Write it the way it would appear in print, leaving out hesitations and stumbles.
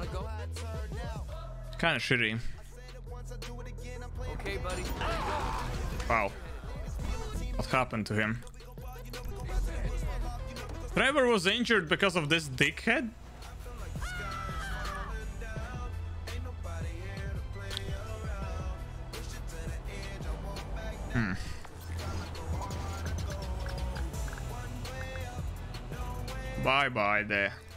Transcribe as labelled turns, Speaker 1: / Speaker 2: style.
Speaker 1: Kind of shitty.
Speaker 2: Okay, buddy.
Speaker 1: Wow. What happened to him? Trevor was injured because of this dickhead? Bye bye there.